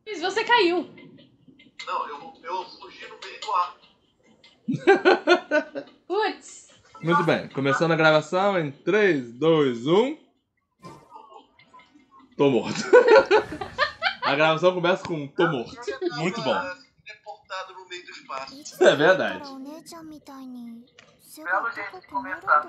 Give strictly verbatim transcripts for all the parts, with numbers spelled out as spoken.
Mas você caiu. Não, eu, eu fugi no meio do ar. Putz. Muito bem, começando a gravação em três, dois, um. Tô morto. A gravação começa com tô morto. Muito bom. Deportado no meio do espaço. Isso é verdade. Belo jeito de começar.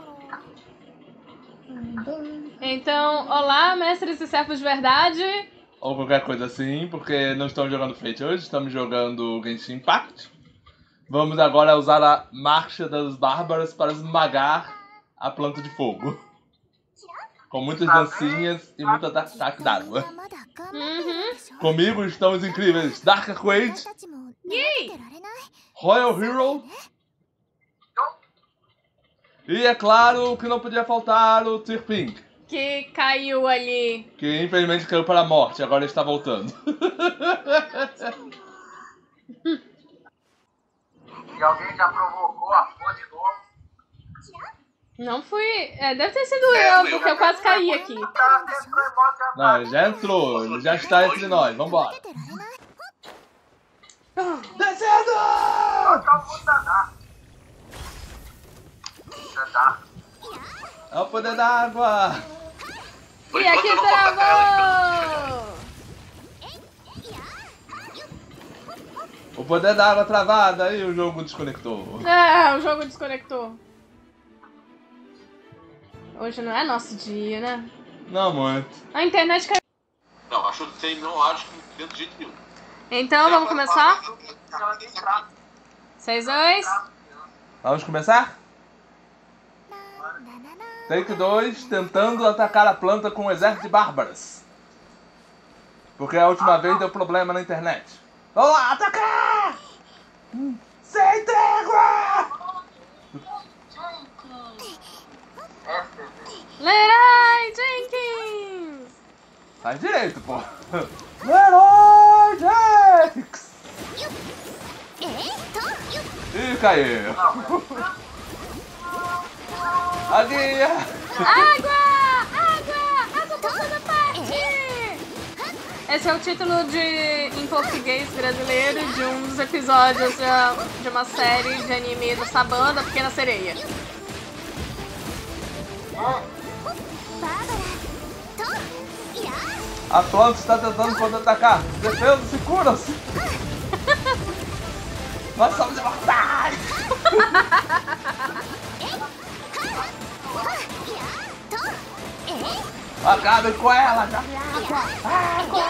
Então, olá, mestres e servos de verdade. Ou qualquer coisa assim, porque não estamos jogando Fate hoje, estamos jogando Genshin Impact. Vamos agora usar a Marcha das Bárbaras para esmagar a planta de fogo. Com muitas dancinhas e muito ataque d'água. Uhum. Comigo estão os incríveis Dark Quaid, Yay! Royal Hero e, é claro, o que não podia faltar, o Tirping, Que caiu ali. que infelizmente caiu para a morte, agora está voltando. E alguém já provocou a flor de novo? Não fui... É, deve ter sido eu, porque eu quase caí aqui. O cara até entrou em modo de Não, ele já entrou, ele já está entre nós, vambora. Descendo! Tá o mundo da Dark. Da Dark. É o poder da água! E aqui travou! O poder da água travada e o jogo desconectou. É, o jogo desconectou. Hoje não é nosso dia, né? Não muito. A internet caiu. Não, acho que tem, não acho que de jeito nenhum. Então, vamos começar? seis, dois. Vamos começar? Take dois, tentando atacar a planta com um exército de bárbaras. Porque a última vez deu problema na internet. Vamos lá, atacar! Sem trégua! Leroy Jenkins! Faz direito, pô. Leroy Jenkins! Ih, caiu. A guia! Água! Água! Água por toda parte! Esse é o título de, em português brasileiro de um dos episódios de, de uma série de anime do Saban, da Pequena Sereia. A planta está tentando contra-atacar. Defesa-se, cura-se. Nós somos imortais. Acabe com ela, já. Água!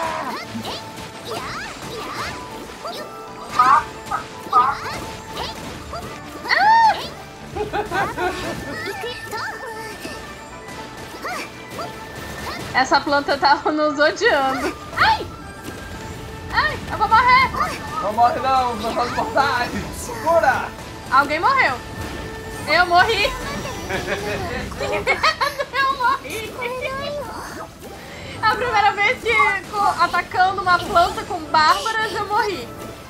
Essa planta tá nos odiando. Ai! Ai, eu vou morrer! Não morre não, nós somos imortais. Cura! Alguém morreu. Eu morri. Eu morri. É a primeira vez que co- atacando uma planta com bárbaras eu morri.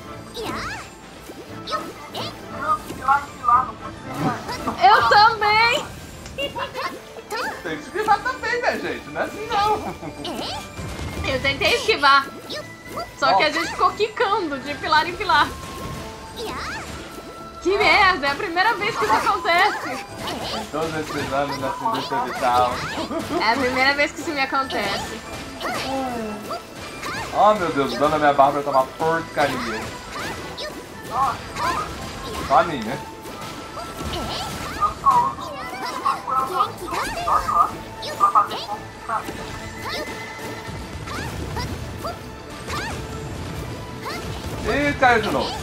Eu também. Tem que esquivar também, né, gente? Não é assim não. Eu tentei esquivar. Só que a gente ficou quicando de pilar em pilar. Que merda, é a primeira vez que isso acontece. Em todos esses anos nessa indústria vital. É a primeira vez que isso me acontece. Oh meu Deus, o dano da minha Bárbara tá uma porcaria. Só a minha. Ih, caiu de novo.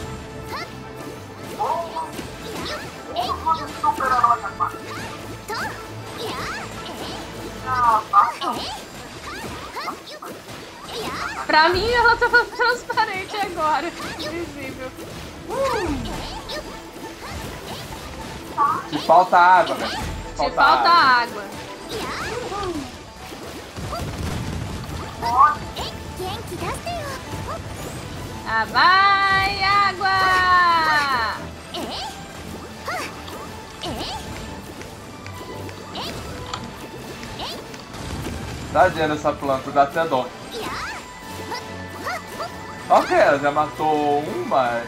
Pra mim ela tava transparente agora. Invisível. Te falta água, velho. Te falta água. Ah, vai, água! Dá Tadinha dessa planta, dá até dó. Ok, ela já matou um, mas...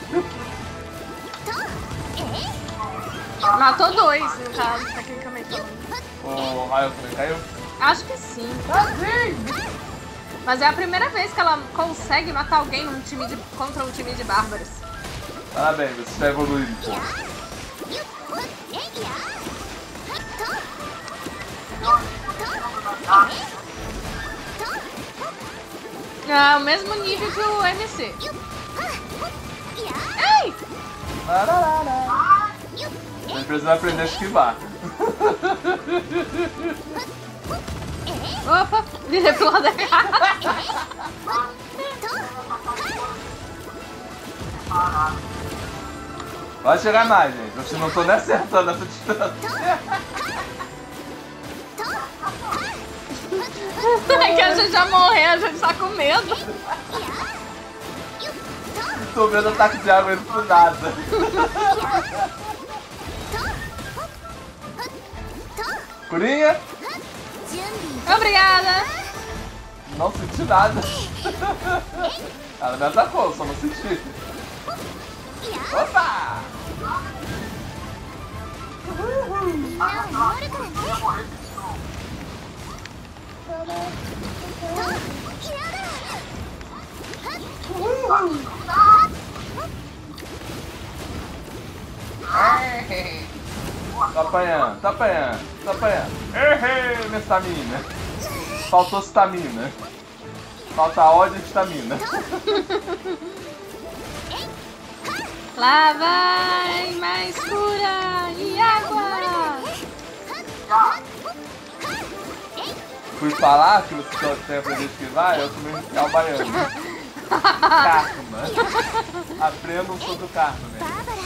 Matou dois, no caso, tecnicamente falando. O raio também caiu? Acho que sim. Mas é a primeira vez que ela consegue matar alguém num time de, contra um time de bárbaros. Parabéns, você está evoluindo, pô. É o mesmo nível que o M C. Ei! Você precisa aprender a esquivar. Opa! Virei pro lado errado. Vai chegar mais, gente. Vocês não estão nem acertando essa distância. É que a gente já morreu, a gente tá com medo. Tô vendo ataque de água indo pro nada. Curinha? Obrigada. Não senti nada. Ela me atacou, só não senti. Opa! Tá apanhando, tá apanhando, tá apanhando. Errei, minha estamina. Faltou estamina. Falta ódio e estamina. Lá vai mais cura e água. Fui falar que você só tem aprendido a esquivar, eu tomei um esquial baiano. Karma. Aprendam sobre o karma, né?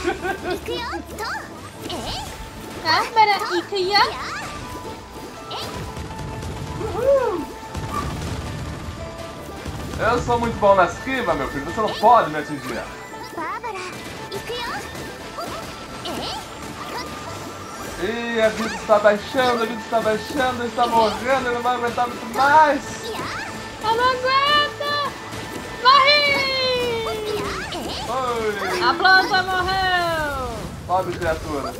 Bárbara e Cria. Eu sou muito bom na esquiva, meu filho. Você não pode me atingir. Ih, a vida está baixando, a vida está baixando, ele está morrendo, ele não vai aguentar muito mais. Eu não aguento. Morri. Oi. A planta morreu. Sobe, criatura.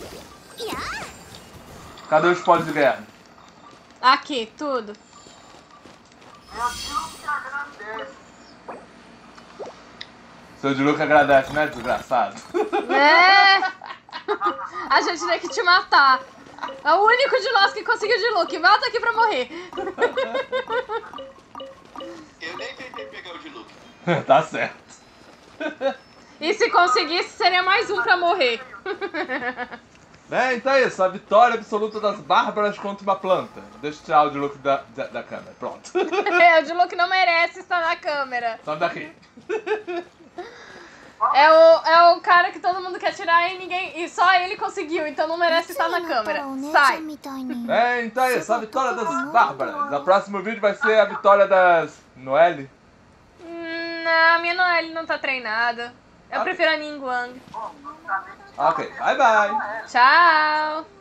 Cadê o spoiler de guerra? Aqui, tudo. Meu Deus, que agradece. Seu Diluc agradece, né, desgraçado? É. A gente tem que te matar. É o único de nós que conseguiu Diluc. Volta aqui pra morrer. Eu nem tentei pegar o Diluc. Tá certo. E se conseguisse, seria mais um pra morrer. Bem, então é isso. A vitória absoluta das bárbaras contra uma planta. Deixa eu tirar o Diluc da, da, da câmera. Pronto. É, o Diluc não merece estar na câmera. Sobe daqui. É o, é o cara que todo mundo quer tirar e ninguém. E só ele conseguiu, então não merece estar na câmera. Sai! É, então é isso. A vitória das bárbaras. O próximo vídeo vai ser a vitória das Noelle. Hum, não, a minha Noelle não tá treinada. Eu Ah. prefiro a Ningguang. Ok, bye bye. Tchau!